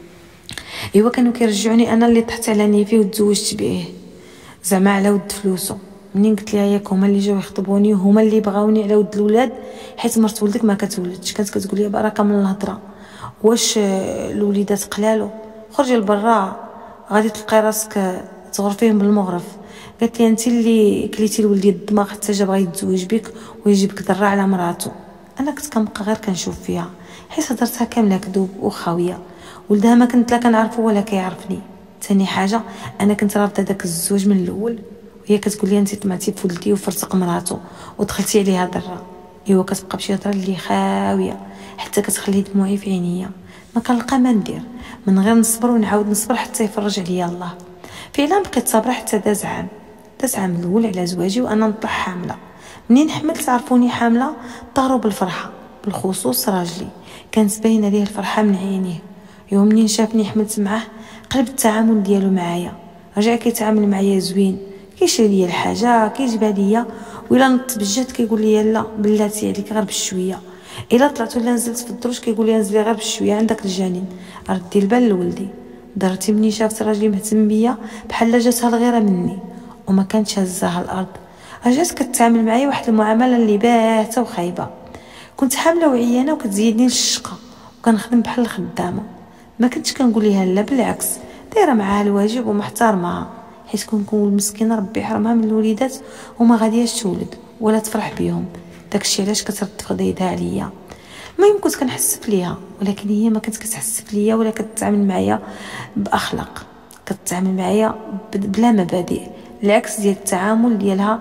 ايوا كانوا كيرجعوني انا اللي طحت على نيفي وتزوجت به زعما على ود فلوسو. منين قلت لها ياك هما اللي جاو يخطبوني وهما اللي بغاوني على ود الاولاد، حيت مرت ولدك ما كتولدش. كانت كتقول لي بركه من الهضره، واش الوليدات قلالو؟ خرجي لبرا غادي تلقاي راسك تغرفيهم بالمغرف. قالت لي انت اللي كليتي لولدي الدماغ حتى جا بغا يتزوج بك ويجيبك ضرا على مراتو. انا كنت كنبقى غير كنشوف فيها حيت هضرتها كامله كذوب وخاويه. ولدها ما كنت لا كنعرفو ولا كيعرفني. ثاني حاجه انا كنت رافضه داك الزواج من الاول، وهي كتقول لي انت طمعتي في ولدي وفرتق مراتو ودخلتي عليها ضرا. ايوا كتبقى بشي هضره اللي خاويه حتى كتخلي دموعي في عينيا. ما كنلقى ما ندير من غير نصبر ونعاود نصبر حتى يفرج عليا الله. فعلا بقيت صابره حتى داز عام داز عام الاول على زواجي وانا نطلع حامله. منين حملت عرفوني حامله طاروا بالفرحه، بالخصوص راجلي كانت باينه ليه الفرحه من عينيه. يوم منين شافني حملت معاه قلب التعامل ديالو معايا، رجع كيتعامل معايا زوين، كيشري لي الحاجه كيجيبها ليا، وإلا نط بالجهد كيقول لي لا بلاتي عليك غير بشويه. الا طلعت ولا نزلت في الدروج كيقول لي نزلي غير بشويه عندك الجنين، ردي البال لولدي. درتي مني شافت راجلي مهتم بيا بحال جاتها الغيره مني وما كانتش هزاها الارض. رجعت كتعامل معايا واحد المعامله اللي باهته وخايبه. كنت حامله وعيانه وكتزيدني للشقه وكنخدم بحال الخدامه. ما كنتش كنقول ليها لا، بالعكس دايره معاها الواجب ومحترمها، حيت كنكون مسكينه ربي يحرمها من الوليدات وما غادياش تولد ولا تفرح بيهم. داكشي علاش كترد في خديدها عليا. المهم كنت كنحسف ليها، ولكن هي ما كانت كتحسف ليا ولا كتعامل معايا باخلاق، كتعامل معايا بلا مبادئ، العكس ديال التعامل ديالها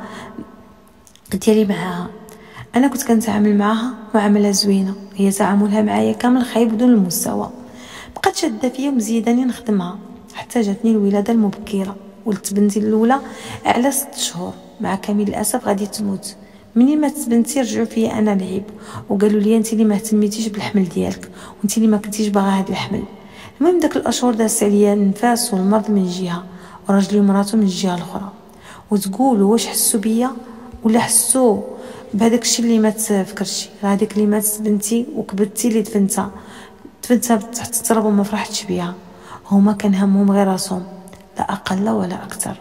ديالي معاها. انا كنت كنتعامل معاها معامله زوينه، هي تعاملها معايا كامل خايب بدون المستوى. بقات شاده فيا ومزيداني نخدمها حتى جاتني الولاده المبكره. ولدت بنتي الاولى على ست شهور، مع كامل الاسف غادي تموت. منين ماتت بنتي رجعوا فيا انا العيب وقالوا لي انت اللي ما اهتميتيش بالحمل ديالك وانت اللي ما كنتيش باغا هذا الحمل. المهم داك الاشهر دازت عليا النفاس والمرض من جهه وراجلي ومراته من الجهه الاخرى. وتقولوا واش حسوا بيا ولا حسوا بهذاك الشيء اللي ما تفكرش؟ راه هذيك اللي ماتت بنتي وكبدتي اللي دفنتها دفنتها تحت التراب وما فرحتش بيها. هما كان همهم غير راسهم لا اقل ولا اكثر.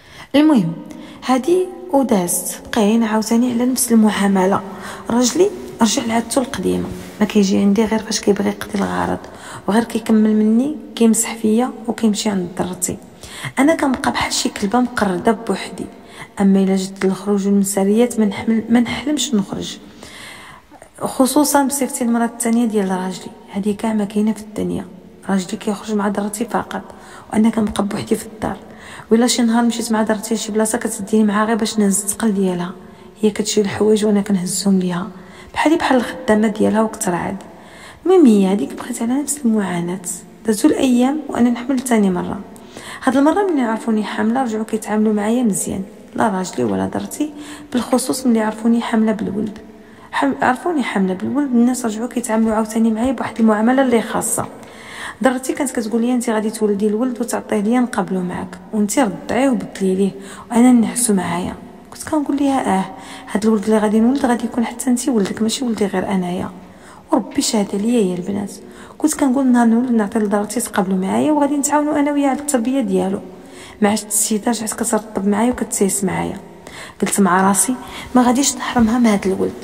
المهم هذه ودازت، بقينا عاوتاني على نفس المعامله. راجلي رجع لعادته القديمه، ما كيجي عندي غير فاش كيبغي يقضي الغرض وغير كيكمل مني كيمسح فيا وكيمشي عند درتي. انا كنبقى بحال شي كلبه مقرده بوحدي. اما الا جيت للخروج والمساريات ما نحمل ما نحلمش نخرج، خصوصا بصفتي المراه الثانيه ديال راجلي. هذه كاع ما كاينه في الدنيا. راجلي كيخرج مع درتي فقط، وانا كنبقى بوحدي في الدار. ولا شي نهار مشيت مع درتي لشي بلاصه كتديني معها غير باش نهز الثقل ديالها، هي كتشيل الحوايج وانا كنهزهم ليها بحالي بحال الخدامه ديالها وكثر عاد. المهم هي هذيك بقيت على نفس المعاناه. دازو الايام وانا نحمل ثاني مره. هاد المره ملي عرفوني حامله رجعوا كيتعاملوا معايا مزيان، لا راجلي ولا درتي، بالخصوص ملي عرفوني حامله بالولد. عرفوني حامله بالولد الناس رجعوا كيتعاملوا عاوتاني معايا بواحد المعامله اللي خاصه. درتي كانت كتقول لي انت غادي تولدي الولد وتعطيه ليا نقابلو معاك، وانت رضعيه وبدلي ليه وانا نعسو معايا. كنت كنقول ليها اه هاد الولد اللي غادي نولد غادي يكون حتى انت ولدك ماشي ولدي غير انايا، وربي شهد عليا يا البنات. كنت كنقول نهار نولد نعطي لدرتي تقابلوا معايا وغادي نتعاونوا انا وياه على التربيه ديالو. ما عشت السيده رجعت كترطب معايا وكتسيس معايا. قلت مع راسي ما غاديش نحرمها من هاد الولد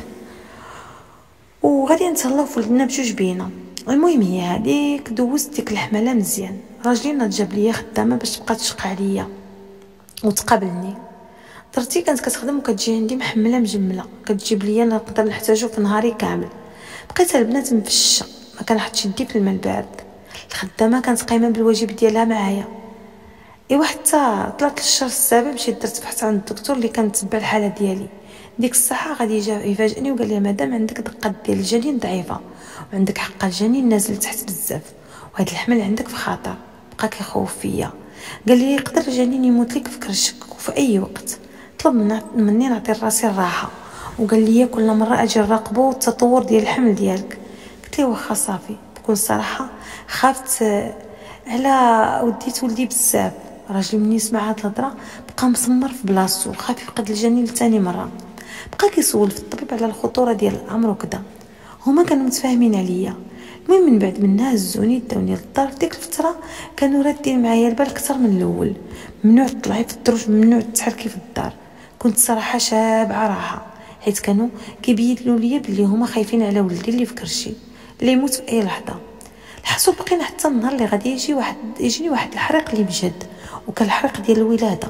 وغادي نتهلاو في ولدنا بجوج بينا. المهم هي هذيك دوزت ديك الحمله مزيان. راجلي ناض جاب ليا خدامه باش تبقى تشقى عليا وتقابلني. درتي كانت كتخدم وكتجي عندي محمله مجمله، كتجيب ليا نقدر نحتاجو في نهاري كامل. بقيت البنات مفشه، ما كنحطش يدي في الماء البارد. الخدامه كانت قايمه بالواجب ديالها معايا. ايوا حتى طلعت للشهر السابع مشيت درت بحث عند الدكتور اللي كان تبع الحاله ديالي. ديك الساعه غادي جا يفاجئني وقال لي مادام عندك دقه ديال الجنين ضعيفه وعندك حق الجنين نازل تحت بزاف وهاد الحمل عندك في خطر. بقى كيخوف فيا، قال لي يقدر الجنين يموت لك في كرشك وفي اي وقت. طلب مني نعطي راسي الراحه وقال لي كل مره اجي نراقبو التطور ديال الحمل ديالك. قلت له واخا صافي. بكل صراحه خافت على وديت ولدي بزاف. راجلي مني سمع هاد الهضره بقى مسمر في بلاصتو وخاف يفقد الجنين لثاني مره. بقى كيسول في الطبيب على الخطوره ديال الامر وكذا. هما كانوا متفاهمين عليا. المهم من بعد منها هزوني داوني للدار. في ديك الفتره كانوا رادين معايا البال اكثر من الاول. ممنوع تطلعي في الدروج، ممنوع تحركي في الدار. كنت صراحه شابعه راحه حيت كانوا كيبينوا لي بلي هما خايفين على ولدي اللي في كرشي اللي يموت في اي لحظه. الحسوا بقينا حتى النهار اللي غادي يجي واحد يجيني واحد الحريق اللي بجد وكان الحريق ديال الولاده.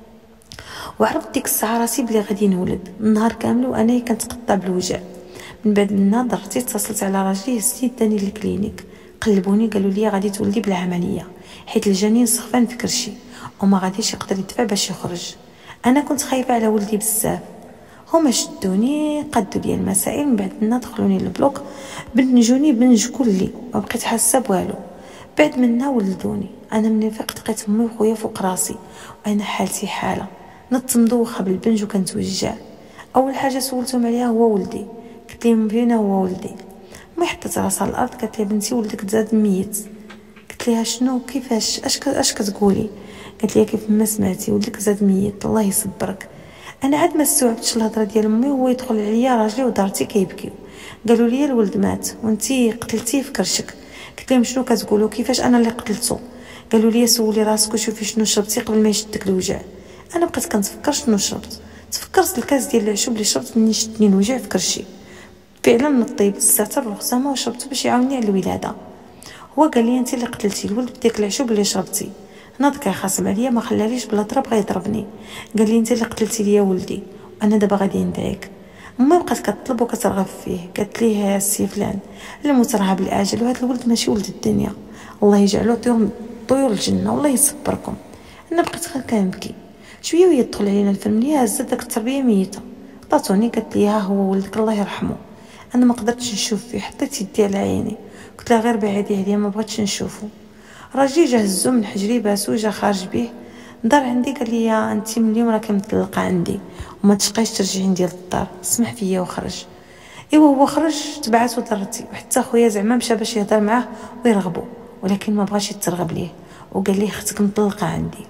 وعرفت ديك الساعه راسي بلي غادي نولد. النهار كامل وانا كنتقطع بالوجع. من بعد منا درتي اتصلت على راجلي هزني داني للكلينيك. قلبوني قالوا لي غادي تولدي بلا عمليه حيت الجنين سخفان في كرشي وما غاديش يقدر يدفع باش يخرج. انا كنت خايفه على ولدي بزاف. هما شدوني قادوا لي المسائل. من بعد منا دخلوني للبلوك بنجوني بنج كلي ما بقيت حاسه بوالو. بعد منا ولدوني. انا ملي فقت لقيت امي وخويا فوق راسي وانا حالتي حاله نط مدوخه بالبنج وكنتوجع. اول حاجه سولتهم عليها هو ولدي. قلت لهم فينا هو ولدي. امي حطت راسها على الارض قالت لي بنتي ولدك تزاد ميت. قلت لها شنو كيفاش اش اش كتقولي؟ قالت لي كيف ما سمعتي ولدك زاد ميت الله يصبرك. انا عاد ما استوعبتش الهضره ديال امي. هو يدخل عليا راجلي ودارتي كيبكيو قالوا لي الولد مات وانتي قتلتيه في كرشك. قلت لهم شنو كتقولوا كيفاش انا اللي قتلته؟ قالوا لي سولي راسك وشوفي شنو شربتي قبل ما يشدك الوجع. انا بقيت كنتفكر شنو شربت. تفكرت الكاس ديال العشوب اللي شربت مني شدني الوجع في كرشي. فعلا نطيب الزعتر والرخصامه وشربته باش يعاوني على الولاده. هو قال لي انت اللي قتلتي الولد بديك العشوب اللي شربتي. ناض كيخاصم عليا ما خلاليش بلا ضرب بغا يضربني. قال لي انت اللي قتلتي ليا ولدي وانا دابا غادي ندعيك. امي بقات كتطلب وكترغب فيه. قالت ليه السي فلان المترهب الاجل وهذا الولد ماشي ولد الدنيا الله يجعلو طيور طيور الجنه والله يصبركم. انا بقيت غير كنبكي شويه وهي تدخل علينا الفاميليا هزت داك التربيه ميته. عطاتوني قالت لي ها هو ولدك الله يرحمه. انا ما قدرتش نشوف فيه حطيت يدي على عيني قلت لها غير بعيدي عليا ما بغيتش نشوفه. راجلي جا هزو من حجري باسو جا خارج به دار عندي قال لي انت من اليوم راكي مطلقه عندي وما تشقيش ترجعي عندي للدار سمح فيا وخرج. ايوا هو خرج تبعاتو درتي وحتى خويا زعما مشى باش يهضر معاه ويرغبو ولكن ما بغاش يترغب ليه وقال لي اختك مطلقه عندي.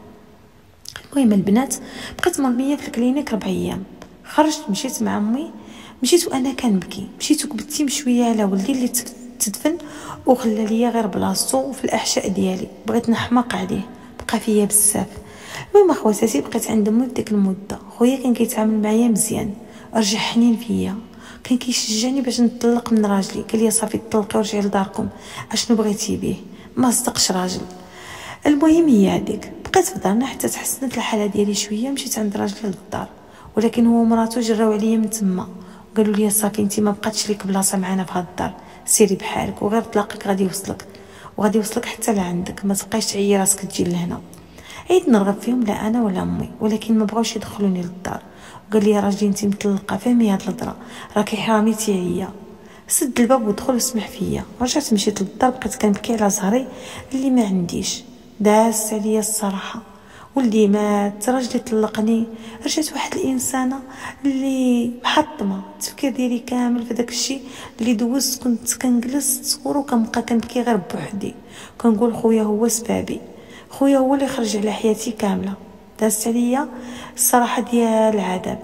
المهم البنات بقيت مرميه في الكلينيك ربع ايام. خرجت مشيت مع امي مشيت وانا كنبكي. مشيت وكبتي مشويه على ولدي اللي تدفن وخلى ليا غير بلاصتو في الاحشاء ديالي. بغيت نحماق عليه بقى فيا بزاف. المهم اخواتاتي بقيت عند امي في ديك المده. خويا كان كيتعامل معايا مزيان رجع حنين فيا كان كيشجعني باش نطلق من راجلي. قال لي صافي طلقي ورجعي لداركم، اشنو بغيتي به، ما صدقش راجل. المهم هي هذيك، بقيت في دارنا حتى تحسنت الحاله ديالي شويه. مشيت عند راجلي للدار، ولكن هو ومراته جراو عليا من تما وقالوا لي صافي انت ما بقاتش ليك بلاصه معنا في هاد الدار، سيري بحالك وغير طلاقك غادي يوصلك وغادي يوصلك حتى لعندك، ما تبقايش تعيي راسك تجي لهنا. عيد نرغب فيهم لا انا ولا امي، ولكن ما بغاوش يدخلوني للدار. قال لي راجلي انت مطلقه، فهمي هاد الهضره، راكي حراميتي عليا. سد الباب ودخل وسمح فيا. رجعت مشيت للدار، بقيت كنبكي على زهري اللي ما عنديش، داس عليا الصراحه. ولدي مات، راجلي طلقني، رجعت واحد الانسانه اللي محطمه. التفكير ديالي كامل في داك الشيء اللي دوزت. كنت كنجلس تصور وكنبقى كنبكي غير بوحدي، كنقول خويا هو سبابي، خويا هو اللي خرج على حياتي كامله. دازت عليا الصراحه ديال العذاب.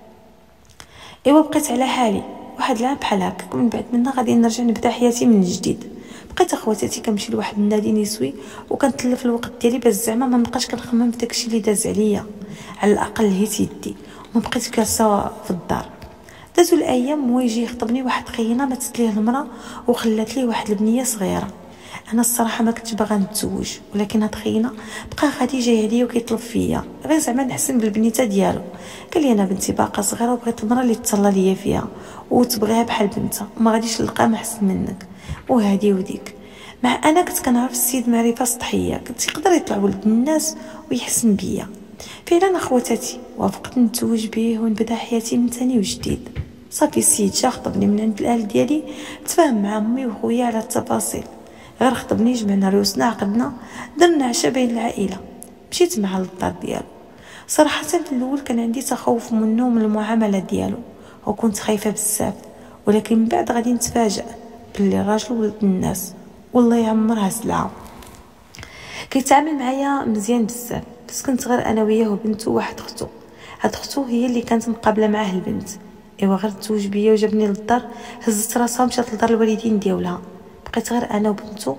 ايوا بقيت على حالي واحد العام بحال هكاك، من بعد منها غادي نرجع نبدا حياتي من جديد. بقيت اخواتاتي كنمشي لواحد النادي نسوي وكنتلف الوقت ديالي باش زعما ما نبقاش كنخمم في داكشي اللي داز عليا. على الاقل هيت يدي وما بقيت جالسه في الدار. دازوا الايام ويجي يخطبني واحد خينا ماتت ليه المراه وخلات ليه واحد البنيه صغيره. انا الصراحه ما كنتش باغا نتزوج، ولكن هاد خينا بقى غادي جاي عليا وكيطلب فيا غير زعما نحسن بالبنيته ديالو. قال لي انا بنتي باقا صغيره وبغيت المراه اللي تهلا ليا فيها وتبغيها بحال بنتها وما غاديش نلقى محسن منك. وهادي وديك مع انا كنت كنعرف السيد معرفه سطحيه، كنت يقدر يطلع ولد الناس ويحسن بيا. فعلا اخواتاتي وافقت نتزوج به ونبدا حياتي من ثاني وجديد. صافي السيد جا خطبني من عند الاهل ديالي، تفاهم مع امي وخويا على التفاصيل، غير خطبني، جمعنا ريوسنا، عقدنا، درنا عشاء بين العائله. مشيت معاه للدار ديالو. صراحه في الاول كان عندي تخوف منه من المعامله ديالو وكنت خايفه بزاف، ولكن من بعد غادي نتفاجأ باللي راجل ولد الناس والله يعمرها سلعه. كيتعامل معايا مزيان بزاف، بس كنت غير انا وياه وبنته وواحد اختو. هاد اختو هي اللي كانت مقابله معاه البنت. ايوا غير تزوج بيا وجابني للدار، هزت راسها مشات لدار الوالدين ديالها. بقيت غير انا وبنته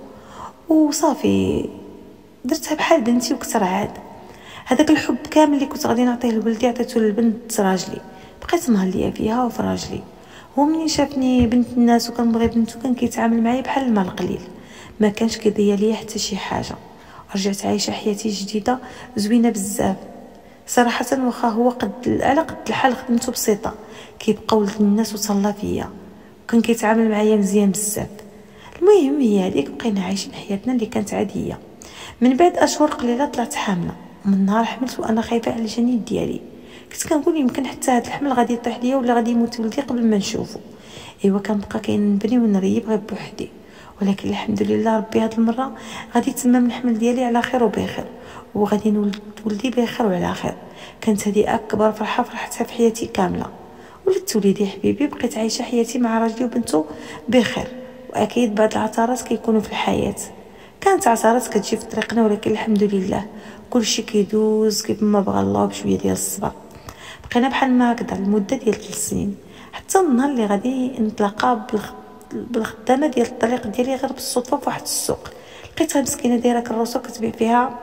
وصافي، درتها بحال بنتي وكثر عاد. هذاك الحب كامل اللي كنت غادي نعطيه لولدي عطيته للبنت راجلي. بقيت مهليه فيها وفي راجلي. هو منين شافني بنت الناس وكنبغي بنته كان كيتعامل معايا بحال الماء القليل، ما كانش كيضيع ليا حتى شي حاجه. رجعت عايشه حياتي جديده زوينه بزاف صراحه. واخا هو قد على قد الحال خدمته بسيطه، كيبقى ولد الناس وصلى فيا وكان كيتعامل معايا مزيان بزاف. المهم هي هذيك، بقينا عايشين حياتنا اللي كانت عاديه. من بعد اشهر قليله طلعت حامله. من نهار حملت وانا خايفه على الجنين ديالي، كنت كنقول يمكن حتى هذا الحمل غادي يطيح ليا ولا غادي يموت ولدي قبل ما نشوفه. ايوا كنبقى كنبني ونريب غير بوحدي، ولكن الحمد لله ربي هاد المره غادي يتمم الحمل ديالي على خير وبخير، وغادي نولد ولدي بخير وعلى خير. كانت هذه اكبر فرحه فرحتها في حياتي كامله. ولدت وليدي حبيبي، بقيت عايشه حياتي مع راجلي وبنته بخير. واكيد بعض العثرات كيكونوا في الحياه، كانت عثرات كتجي في طريقنا، ولكن الحمد لله كلشي كيدوز كيف ما بغى الله بشويه ديال الصبر. بقينا بحال ما هكذا لمده ديال ثلاث سنين، حتى النهار اللي غادي نتلاقى بالخدامه ديال الطريق ديالي غير بالصدفه في واحد السوق. لقيتها مسكينه دايره كروسه كتبيع فيها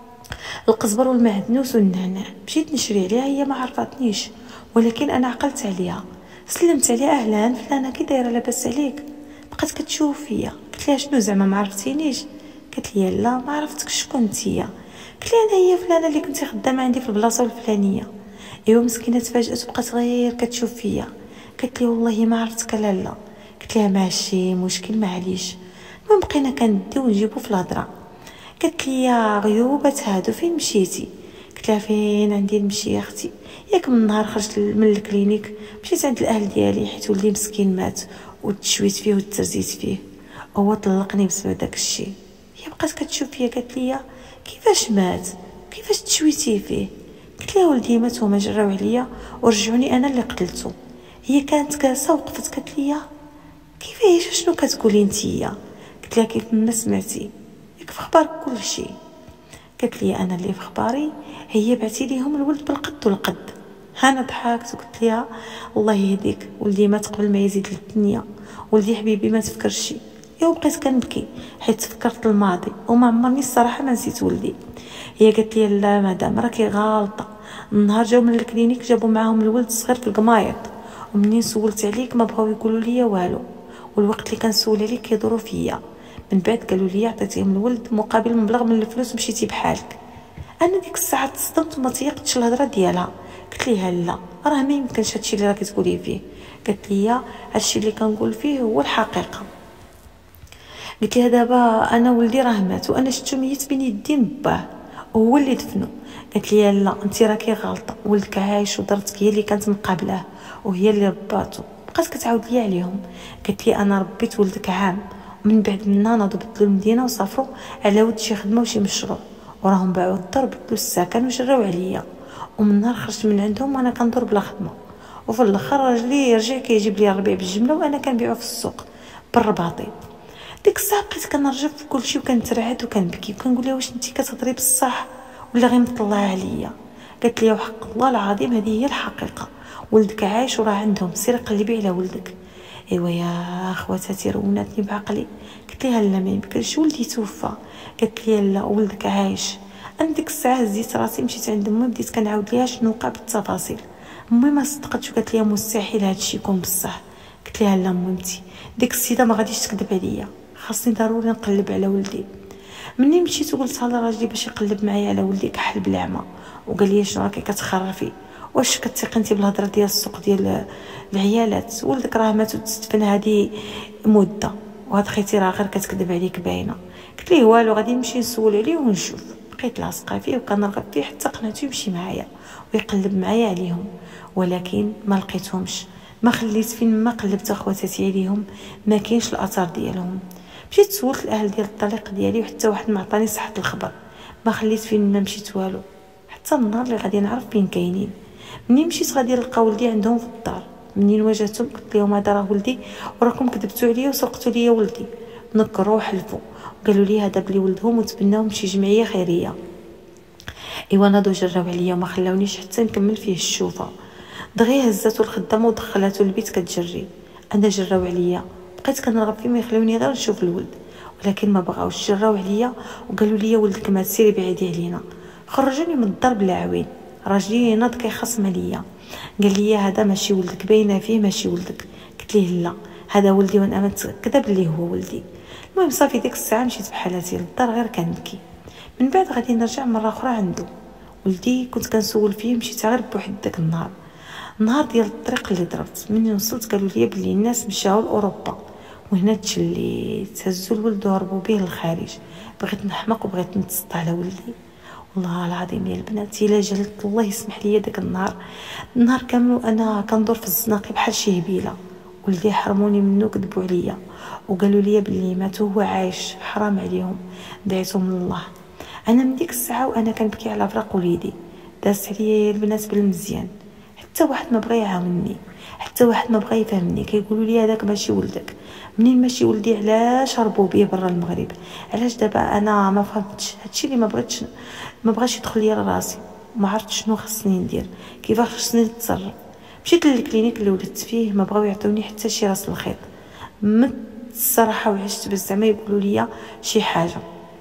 القزبر والمعدنوس والنعناع. مشيت نشري عليها، هي ما عرفتنيش ولكن انا عقلت عليها، سلمت عليها، اهلا فلانه كي دايره لاباس عليك؟ بقات كتشوف فيا. قلت لها شنو زعما ما عرفتينيش؟ قالت لي لا ما عرفتكش، شكون نتيا؟ قلت لها انا هي فلانه اللي كنتي خدامه عندي في البلاصه الفلانيه. ايوا مسكينه تفاجات وبقات غير كتشوف فيا. قالت لي والله ما عرفتك لالا. قلت لها ماشي مشكل معليش. المهم بقينا كنديو ونجيبو في الهضره. قالت لي يا غيوبه هادو فين مشيتي؟ قلت لها فين عندي نمشي يا اختي، ياك من نهار خرجت من الكلينيك مشيت عند الاهل ديالي حيت ولدي مسكين مات وتشويت فيه وترزيت فيه، هو طلقني بسبب داك الشيء. هي بقات كتشوف فيا. قالت لي كيفاش مات، كيفاش تشويتي فيه؟ قلت لها ولدي مات وما جراو عليا ورجعوني انا اللي قتلته. هي كانت جالسه وقفت قالت لي كيفاش شنو كتقولي نتيا؟ قلت لها كيف ما سمعتي، ياك في اخبارك كل شيء. قالت لي انا اللي في اخباري هي بعتي ليهم الولد بالقد والقد. انا ضحكت وقلت لها الله يهديك، ولدي مات قبل ما يزيد للدنيا، ولدي حبيبي ما تفكرش. ايوا بقيت كنبكي حيت تفكرت الماضي وما عمرني الصراحه ما نسيت ولدي. هي قالت لي لا مدام راكي غالطه، النهار جاو من الكلينيك جابوا معاهم الولد الصغير في القمايط ومنين سولت عليك ما بغاو يقولوا لي والو، والوقت اللي كنسول عليك كيدوروا فيا. من بعد قالوا لي عطيتيهم الولد مقابل مبلغ من الفلوس مشيتي بحالك. انا ديك الساعه تصدمت وما تيقتش الهضره ديالها. قلت ليها لا راه ما يمكنش هادشي اللي راكي تقولي فيه. قالت لي هادشي اللي كنقول فيه هو الحقيقه. قلت لها دابا انا ولدي راه مات وانا شفتو ميت بين يدين باه وهو اللي دفنو. قالت لي لا انت راكي غلطه، ولدك عايش ودرتك هي اللي كانت مقابلاه وهي اللي رباتو. بقات كتعاود لي عليهم. قالت لي انا ربيت ولدك عام، ومن بعد منا ناضوا بدلوا المدينه وسافروا على ود شي خدمه وشي مشروع، وراهم باعوا الدار بدلوا السكن وجراو عليا. ومن نهار خرجت من عندهم وانا كندور بلا خدمه، وفي الاخر راجلي رجع كيجيب لي الربيع بالجمله وانا كنبيعو في السوق بالرباطي. ديك الساعه بقيت كنرجف في كلشي وكنترعد وكنبكي وكنقول لها واش انت كتهضري بصح ولا غير مطلعه عليا. قالت لي وحق الله العظيم هذه هي الحقيقه، ولدك عايش وراه عندهم، سير قلبي على ولدك. ايوا يا خواتاتي روناتني بعقلي. قلت لها لا ما يمكنش ولدي توفى. قالت لي لا ولدك عايش. انا ديك الساعه هزيت راسي مشيت عند امي بديت كنعاود ليها شنو وقع بالتفاصيل. امي ما صدقتش وقالت لي مستحيل هادشي يكون بصح. قلت لها لا امتي ديك السيده ما غاديش تكذب عليا، خاصني ضروري نقلب على ولدي. مني مشيت وقلتها لراجلي باش يقلب معايا على ولدي كحل بالعمى، وقال لي شنو راكي كتخرفي، واش كتثقي انت بالهضره ديال السوق ديال العيالات؟ ولدك راه مات وتدفن هذه مده، وهاد خيتي راه غير كتكذب عليك باينه. قلت ليه والو غادي نمشي نسول عليه ونشوف. بقيت لاصقه فيه وكنرغب فيه حتى قنعتو يمشي معايا ويقلب معايا عليهم، ولكن ما لقيتهمش. ما خليت فين ما قلبت اخواتاتي عليهم ما كاينش الاثار ديالهم. مشيت سولت الاهل ديال الطليق ديالي وحتى واحد ما عطاني صحه الخبر. ما خليت فين ما مشيت والو حتى النهار اللي غادي نعرف فين كاينين. منين مشيت غادي نلقى ولدي عندهم في الدار. منين واجهتهم قلت لهم هذا راه ولدي وراكم كذبتوا عليا وسرقتوا لي ولدي. نكروا وحلفوا وقالوا لي هذا بلي ولدهم وتبناهم شي جمعيه خيريه. ايوا ناضوا جراو عليا وما خلاونيش حتى نكمل فيه الشوفه. دغيا هزاتو الخدامه ودخلاتو البيت كتجري. انا جراو عليا بقيت كنرغب فيه ما يخلوني غير نشوف الولد، ولكن ما بغاوش. جراو عليا وقالوا لي ولدك مات سيري بعيدي علينا. خرجوني من الدار بلا عوين. راجلي ناض كيخصم عليا قال لي هذا ماشي ولدك، باينه فيه ماشي ولدك. قلت ليه لا هذا ولدي وانا متاكده بلي هو ولدي. المهم صافي ديك الساعه مشيت بحالاتي للدار غير كنبكي. من بعد غادي نرجع مره اخرى عنده. ولدي كنت كنسول فيه مشيت غير بوحد داك النهار النهار ديال الطريق اللي ضربت. منين وصلت قالوا لي بلي الناس مشاو لاوروبا، وهنا تشليت. هزوا الولد وهربوا به للخارج. بغيت نحمق وبغيت نتصدى على ولدي. والله العظيم يا البنات الا جلت الله يسمح لي داك النهار النهار كامل وانا كندور في الزناقي بحال شي هبيله. ولدي حرموني منه كذبوا عليا وقالوا لي بلي مات وهو عايش. حرام عليهم دعيتهم من الله. انا من ديك الساعه وانا كنبكي على فراق وليدي. دازت عليا يا البنات بالمزيان، حتى واحد ما بغى يعاونني، حتى واحد ما بغى يفهمني. كيقولوا لي هذاك ماشي ولدك. منين ماشي ولدي علاش هربوا بيه برا المغرب؟ علاش دابا انا ما فهمتش هادشي اللي ما بغيتش ما بغاش يدخل ليا لراسي. ما عرفتش شنو خصني ندير، كيفاش خصني نتصرف. مشيت للكلينيك اللي ولدت فيه ما بغاو يعطوني حتى شي راس الخيط. مت الصراحه وعشت باش زعما يقولوا لي شي حاجه.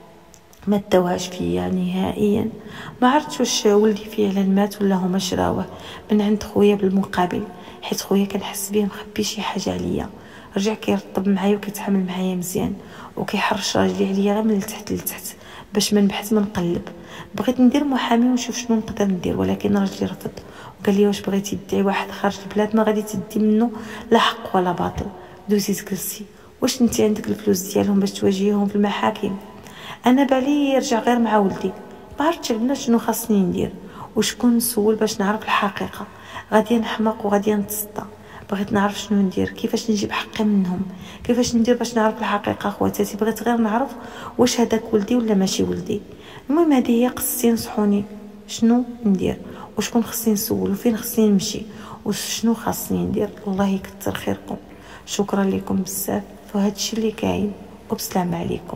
ما داوهاش فيا نهائيا. ما عرفتش واش ولدي فعلا مات ولا هما شراوه من عند خويا بالمقابل، حيت خويا كنحس بيه مخبي شي حاجه عليا. رجع كيرطب معايا وكيتعامل معايا مزيان وكيحرش راجلي عليا غير من التحت للتحت باش ما نبحث ما نقلب. بغيت ندير محامي ونشوف شنو نقدر ندير، ولكن راجلي رفض وقال لي واش بغيتي تدعي واحد خارج البلاد ما غادي تدي منه لا حق ولا باطل. دوزي تجلسي واش انت عندك الفلوس ديالهم باش تواجهيهم في المحاكم؟ انا بالي يرجع غير مع ولدي. ما عرفتش البنات شنو خاصني ندير وشكون نسول باش نعرف الحقيقه. غادي نحمق وغادي نتصدى. بغيت نعرف شنو ندير، كيفاش نجيب حقي منهم، كيفاش ندير باش نعرف الحقيقه. اخواتاتي بغيت غير نعرف واش هذاك ولدي ولا ماشي ولدي. المهم هذه هي قصتي. نصحوني شنو ندير وشكون خصني نسول وفين خصني نمشي وشنو خاصني ندير. الله يكثر خيركم. شكرا لكم بزاف وهذا الشيء اللي كاين، وبسلام عليكم.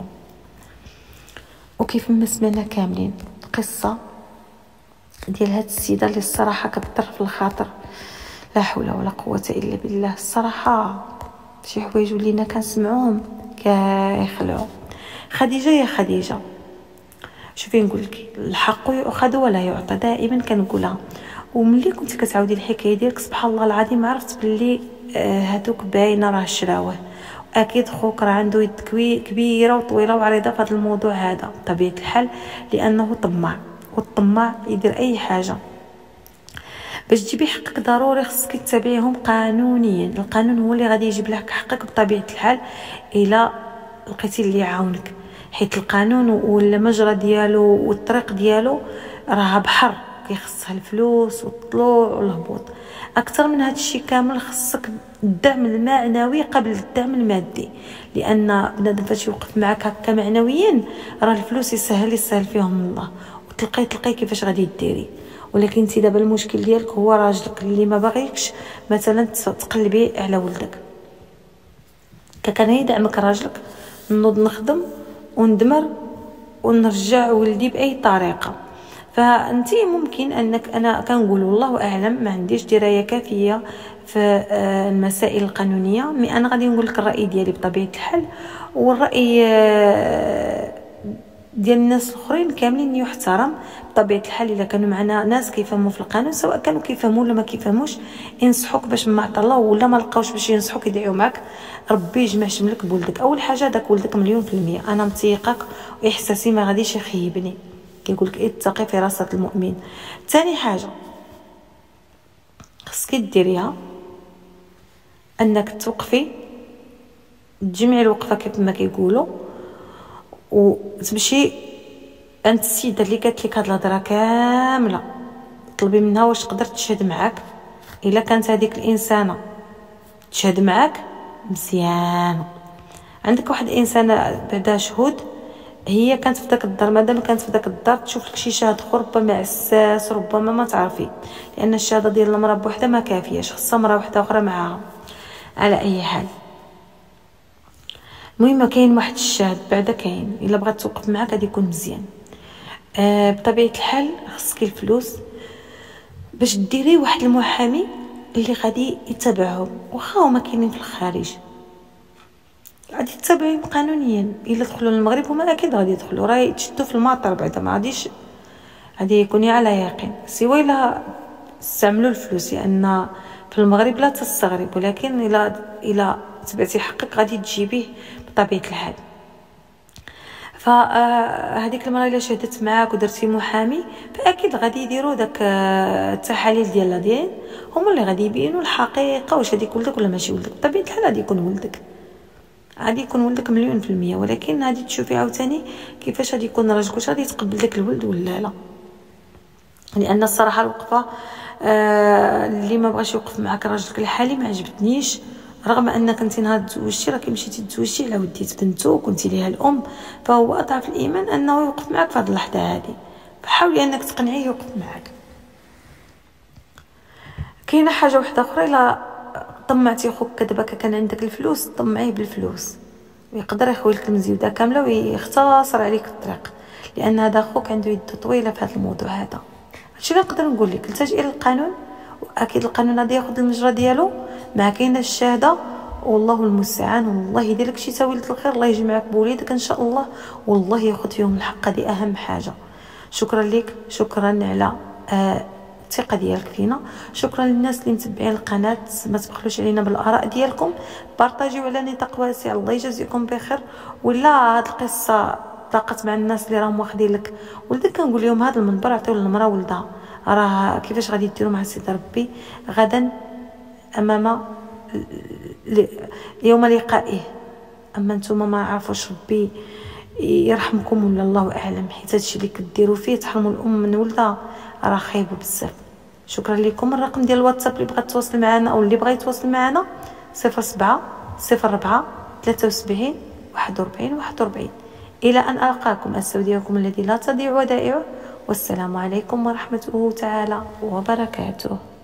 وكيف ما سمعنا كاملين قصه ديال هاد السيده اللي الصراحه كتطرف الخاطر. لا حول ولا قوه الا بالله. الصراحه شي حوايج ولينا كنسمعوهم كيخلعوا. خديجه يا خديجه، شوفي نقول لك الحق يؤخذ ولا يعطى. دائما كنقولها وملي كنتي كتعاودي الحكايه ديالك سبحان الله العظيم عرفت باللي هذوك باينه راه شراوه. اكيد خوك راه عنده يد كبيره وطويله وعريضه في هذا الموضوع هذا بطبيعه الحال، لانه طماع، والطماع يدير اي حاجه. باش تجيبي حقك ضروري خصك تتبعيهم قانونيا. القانون هو اللي غادي يجيب لك حقك بطبيعه الحال الا لقيتي اللي يعاونك، حيت القانون والمجرى ديالو والطريق ديالو راه بحر كيخصها الفلوس والطلوع والهبوط. اكثر من هذا الشيء كامل خصك الدعم المعنوي قبل الدعم المادي، لان بنادم فاش يوقف معك هكا معنويا راه الفلوس يسهل يسهل فيهم الله وتلقاي تلقاي كيفاش غادي ديري. ولكن انت دابا المشكل ديالك هو راجلك اللي ما باغيكش مثلا تقلبي على ولدك. كان يدعمك راجلك نوض نخدم وندمر ونرجع ولدي باي طريقه. فانت ممكن انك انا كنقول والله اعلم ما عنديش درايه كافيه في المسائل القانونيه، مي انا غادي نقول لك الراي ديالي بطبيعه الحال، والراي ديال الناس الاخرين كاملين يحترم بطبيعه الحال. الا كانوا معنا ناس كيفهموا في القانون سواء كانوا كيفهموا ولا ما كيفهموش ينصحوك باش ما عطا الله، ولا ما لقاوش باش ينصحوك يدعيو معك ربي يجمع شملك بولدك. اول حاجه داك ولدك مليون في المية انا متيقك واحساسي ما غاديش يخيبني، كيقول لك اتقي فراسه المؤمن. ثاني حاجه خصك ديريها انك توقفي تجمعي الوقفه كيف ما كيقولوا، وتمشي عند السيده اللي قالت لك هاد الهضره كامله طلبي منها واش تقدر تشهد معاك. الا كانت هذيك الانسانه تشهد معاك مزيان، عندك واحد الانسانه بعدا شهود هي كانت في داك الدار، مادام كانت في داك الدار تشوف لك شي شاهد اخر ربما عساس ربما ما تعرفي، لان الشهاده ديال المراه بوحدها ما كافياش، خصها مراه وحده اخرى معاها. على اي حال المهم كاين واحد الشاهد بعدا كاين، الا بغات توقف معاك غادي يكون مزيان. آه بطبيعه الحال خصك الفلوس باش ديري واحد المحامي اللي غادي يتبعهم، واخا هما كاينين في الخارج غادي تتبعيهم قانونيا. الا دخلوا للمغرب هما اكيد غادي يدخلوا، راه يتشدوا في المطار بعدا ما غاديش، غادي يكوني على يقين سوى الا استعملوا الفلوس، لان في المغرب لا تستغرب، ولكن الا الا تبعتي حقك غادي تجيبيه بطبيعه الحال. فهذيك المراه الا شهدت معاك ودرتي محامي فاكيد غادي يديروا داك التحاليل ديال الدين، هما اللي غادي يبينوا الحقيقه واش هذيك ولدك ولا ماشي ولدك. بطبيعه الحال غادي يكون ولدك، غادي يكون ولدك مليون في المية، ولكن غادي تشوفي عاوتاني كيفاش غادي يكون راجلك، واش غادي يتقبل داك الولد ولا لا. لان الصراحه الوقفه آه اللي ما بغاش يوقف معك راجلك الحالي ما عجبتنيش، رغم انك انت نهار تزوجتي راكي مشيتي تزوجتي على وديت بنته وكنتي ليها الام، فهو اضعف الايمان انه يوقف معك في هذه اللحظه هذه، فحاولي انك تقنعيه يوقف معك. كاينه حاجه واحده اخرى، الا طمعتي خوك دابا كان عندك الفلوس طمعيه بالفلوس ويقدر يخوي لك المزيوده كامله ويختصر عليك الطريق، لان هذا خوك عنده يد طويله في هذا الموضوع هذا. هادشي اللي نقدر نقول لك، التجئي للقانون، واكيد القانون غادي ياخذ المجرى ديالو، ما كاينه الشهاده والله المستعان، والله يدير لك شي تاويله الخير، الله يجمعك بوليدك ان شاء الله، والله ياخذ فيهم الحق، هذه اهم حاجه. شكرا لك، شكرا على آه الثقه ديالك فينا، شكرا للناس اللي متبعين القناه، ما تبخلوش علينا بالاراء ديالكم، بارطاجيو على نطاق واسع، الله يجازيكم بخير. ولا هاد القصه ضاقت مع الناس اللي راهم واخدين لك ولدك، كنقول لهم هذا المنبر عطيوه للمراه ولدها، راه كيفاش غادي ديروا مع سيدي ربي غدا امام يوم لقائه. اما نتوما ما عرفوش ربي يرحمكم ولا الله اعلم، حيت هادشي اللي كديروا فيه تحرموا الام من ولدها راه خايب بزاف. شكرا لكم. الرقم ديال الواتساب اللي بغى يتواصل معنا او اللي بغى يتواصل معنا صفر سبعة صفر أربعة ثلاثة وسبعين واحد وأربعين واحد وأربعين. الى ان القاكم استودعكم الذي لا تضيع ودائعه، والسلام عليكم ورحمه الله تعالى وبركاته.